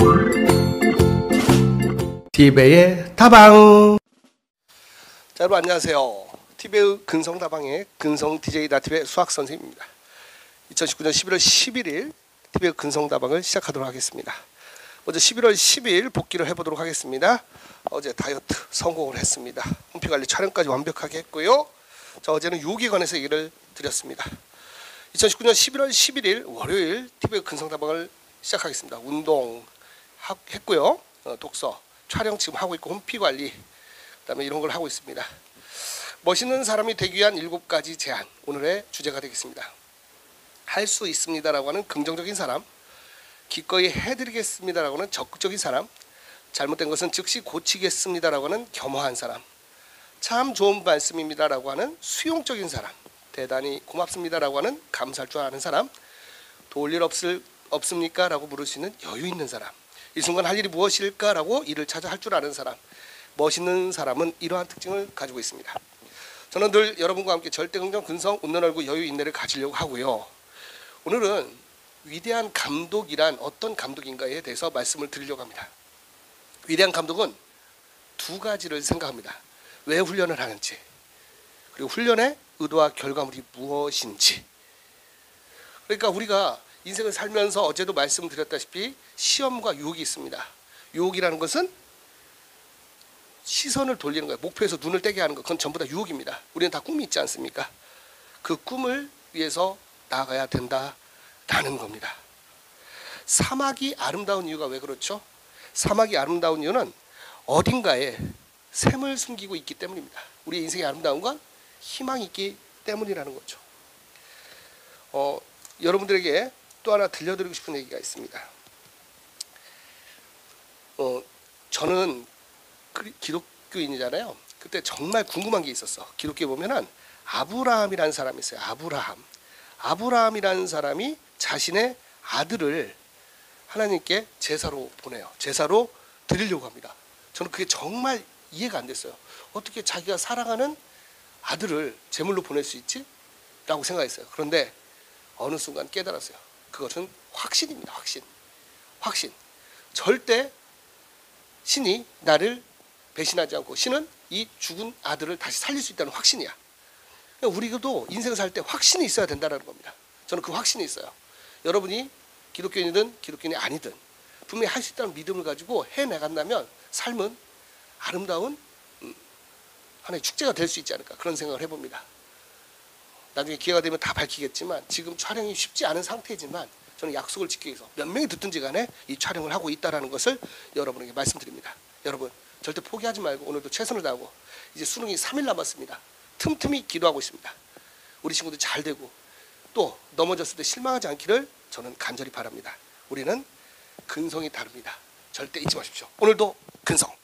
티베의 다방. 자, 여러분 안녕하세요. 티베의 근성다방의 근성 DJ 나티베 수학선생님입니다. 2019년 11월 11일 티베의 근성다방을 시작하도록 하겠습니다. 먼저 11월 10일 복귀를 해보도록 하겠습니다. 어제 다이어트 성공을 했습니다. 홈피관리 촬영까지 완벽하게 했고요. 자, 어제는 유혹에 관해서 얘기를 드렸습니다. 2019년 11월 11일 월요일 티베의 근성다방을 시작하겠습니다. 운동 했고요. 독서, 촬영 지금 하고 있고 홈피관리 그다음에 이런 걸 하고 있습니다. 멋있는 사람이 되기 위한 7가지 제안, 오늘의 주제가 되겠습니다. 할 수 있습니다라고 하는 긍정적인 사람, 기꺼이 해드리겠습니다라고 하는 적극적인 사람, 잘못된 것은 즉시 고치겠습니다라고 하는 겸허한 사람, 참 좋은 말씀입니다라고 하는 수용적인 사람, 대단히 고맙습니다라고 하는 감사할 줄 아는 사람, 도울 일 없습니까? 라고 물을 수 있는 여유 있는 사람, 이 순간 할 일이 무엇일까? 라고 일을 찾아 할 줄 아는 사람, 멋있는 사람은 이러한 특징을 가지고 있습니다. 저는 늘 여러분과 함께 절대 긍정, 근성, 웃는 얼굴, 여유, 인내를 가지려고 하고요. 오늘은 위대한 감독이란 어떤 감독인가에 대해서 말씀을 드리려고 합니다. 위대한 감독은 2가지를 생각합니다. 왜 훈련을 하는지, 그리고 훈련의 의도와 결과물이 무엇인지. 그러니까 우리가 인생을 살면서 어제도 말씀드렸다시피 시험과 유혹이 있습니다. 유혹이라는 것은 시선을 돌리는 거예요. 목표에서 눈을 떼게 하는 것, 그건 전부 다 유혹입니다. 우리는 다 꿈이 있지 않습니까? 그 꿈을 위해서 나아가야 된다라는 겁니다. 사막이 아름다운 이유가 왜 그렇죠? 사막이 아름다운 이유는 어딘가에 샘을 숨기고 있기 때문입니다. 우리 인생의 아름다운 건 희망이 있기 때문이라는 거죠. 여러분들에게 또 하나 들려드리고 싶은 얘기가 있습니다. 저는 기독교인이잖아요. 그때 정말 궁금한 게 있었어. 기독교에 보면은 아브라함이라는 사람이 있어요. 아브라함이라는 사람이 자신의 아들을 하나님께 제사로 보내요. 제사로 드리려고 합니다. 저는 그게 정말 이해가 안 됐어요. 어떻게 자기가 사랑하는 아들을 제물로 보낼 수 있지? 라고 생각했어요. 그런데 어느 순간 깨달았어요. 그것은 확신입니다. 확신. 절대 신이 나를 배신하지 않고 신은 이 죽은 아들을 다시 살릴 수 있다는 확신이야. 우리도 인생을 살 때 확신이 있어야 된다는 겁니다. 저는 그 확신이 있어요. 여러분이 기독교인이든 기독교인이 아니든 분명히 할 수 있다는 믿음을 가지고 해나간다면 삶은 아름다운 하나의 축제가 될 수 있지 않을까, 그런 생각을 해봅니다. 나중에 기회가 되면 다 밝히겠지만 지금 촬영이 쉽지 않은 상태지만 저는 약속을 지키기 위해서 몇 명이 듣든지 간에 이 촬영을 하고 있다는 것을 여러분에게 말씀드립니다. 여러분 절대 포기하지 말고 오늘도 최선을 다하고, 이제 수능이 3일 남았습니다. 틈틈이 기도하고 있습니다. 우리 친구들 잘 되고 또 넘어졌을 때 실망하지 않기를 저는 간절히 바랍니다. 우리는 근성이 다릅니다. 절대 잊지 마십시오. 오늘도 근성.